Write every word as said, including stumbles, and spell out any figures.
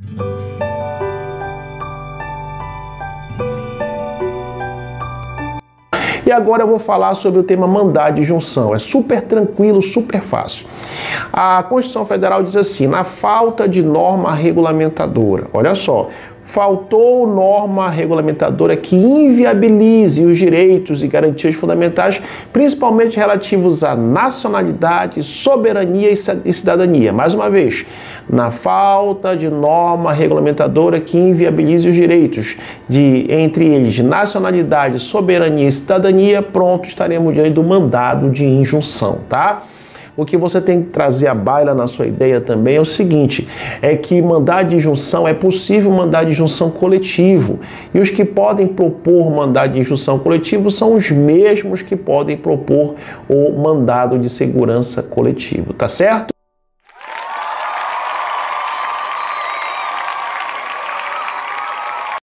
E agora eu vou falar sobre o tema mandado de junção. É super tranquilo, super fácil. A Constituição Federal diz assim: na falta de norma regulamentadora, olha só, faltou norma regulamentadora que inviabilize os direitos e garantias fundamentais, principalmente relativos à nacionalidade, soberania e cidadania. Mais uma vez, na falta de norma regulamentadora que inviabilize os direitos, de, entre eles, de nacionalidade, soberania e cidadania, pronto, estaremos diante do mandado de injunção, tá? O que você tem que trazer à baila na sua ideia também é o seguinte, é que mandado de injunção, é possível mandado de injunção coletivo, e os que podem propor mandado de injunção coletivo são os mesmos que podem propor o mandado de segurança coletivo, tá certo?